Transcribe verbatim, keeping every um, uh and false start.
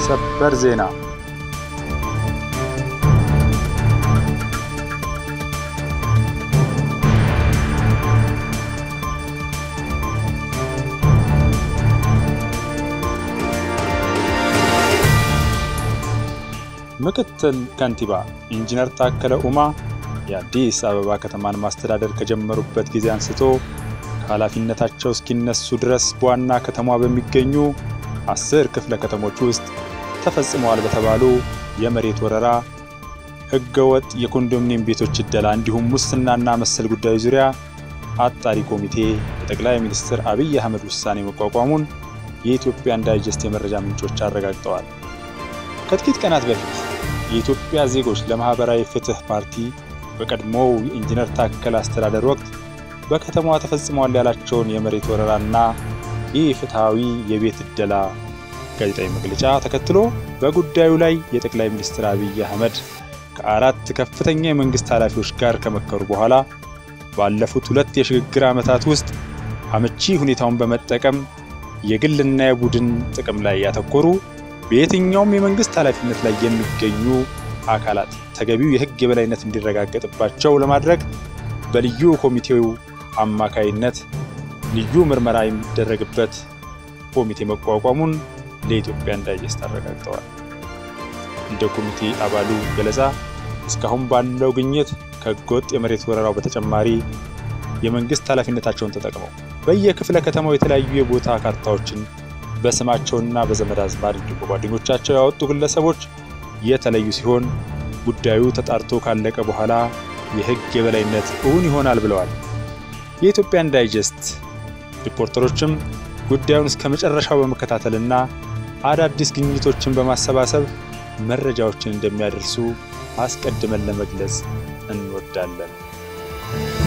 ሰበር ዜና ምክትል ከንቲባ ኢንጂነር ታከለ ኡማ የአዲስ አበባ ከተማን ማስተዳደር ከጀመሩበት ጊዜ አንስቶ ከኃላፊነታቸው እስኪነሱ ድረስ በዋና ከተማዋ በሚገኙ አስር ክፍለ ከተሞች ውስጥ ተፈጽመዋል በተባሉ የመሬት ወረራ፣ ህገወጥ የኮንደሚኒየም ቤቶች ዕደላ እንዲሁም ሙስናና መሰል ጉዳዮች ዙሪያ አጣሪ ኮሚቴ በጠቅላይ ሚኒስትር አሕመድ ውሳኔ መቋቋሙን የኢትዮጵያን ዳይጀስት የመረጃ ምንጮች አረጋግጠዋል። ከጥቂት ቀናት በፊት የኢትዮጵያ ዜጎች ለማህበራዊ ፍትህ ፓርቲ በቀድሞው የኢንጂነር ታከለ አስተዳደር ወቅት በከተማዋ ተፈጽመዋል ያላቸውን የመሬት ወረራና ኢፍትሃዊ የቤት ዕደላ ጋዜጣዊ መግለጫ ተከትሎ በጉዳዩ ላይ የጠቅላይ ሚኒስትር አሕመድ ከአራት ከፍተኛ የመንግስት ኃላፊዎች ጋር ከመከሩ በኋላ ባለፉት ሁለት የሽግግር ዓመታት ውስጥ አመቺ ሁኔታውን በመጠቀም የግልና የቡድን ጥቅም ላይ ያተኮሩ በየትኛውም የመንግስት ኃላፊነት ላይ የሚገኙ አካላት ተገቢው የህግ የበላይነት እንዲረጋገጥባቸው ለማድረግ በልዩ ኮሚቴው አማካይነት ልዩ ምርመራ የሚደረግበት ኮሚቴ መቋቋሙን ለኢትዮጵያን ዳይጀስት አረጋግጠዋል። እንደ ኮሚቴ አባሉ ገለጻ እስካሁን ባለው ግኝት ከህገወጥ የመሬት ወረራው በተጨማሪ የመንግስት ኃላፊነታቸውን ተጠቅመው በየክፍለ ከተማው የተለያዩ የቦታ ካርታዎችን በስማቸውና በዘመድ አዝማድ እንዲሁም በጓደኞቻቸው ያወጡ ግለሰቦች የተለዩ ሲሆን ጉዳዩ ተጣርቶ ካለቀ በኋላ የህግ የበላይነት እውን ይሆናል ብለዋል። የኢትዮጵያን ዳይጀስት ሪፖርተሮችም ጉዳዩን እስከ መጨረሻው በመከታተልና አዳዲስ ግኝቶችን በማሰባሰብ መረጃዎችን እንደሚያደርሱ አስቀድመን ለመግለጽ እንወዳለን።